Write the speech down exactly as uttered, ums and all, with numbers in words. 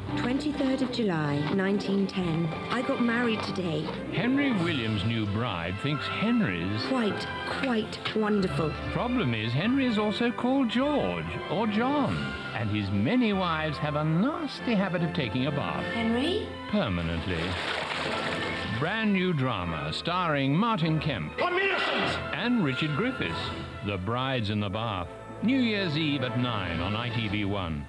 twenty-third of July, nineteen ten. I got married today. Henry William's new bride thinks Henry's... Quite, quite wonderful. Problem is, Henry is also called George or John, and his many wives have a nasty habit of taking a bath. Henry? Permanently. Brand new drama starring Martin Kemp. I'm innocent! And Richard Griffiths. The Brides in the Bath. New Year's Eve at nine on I T V one.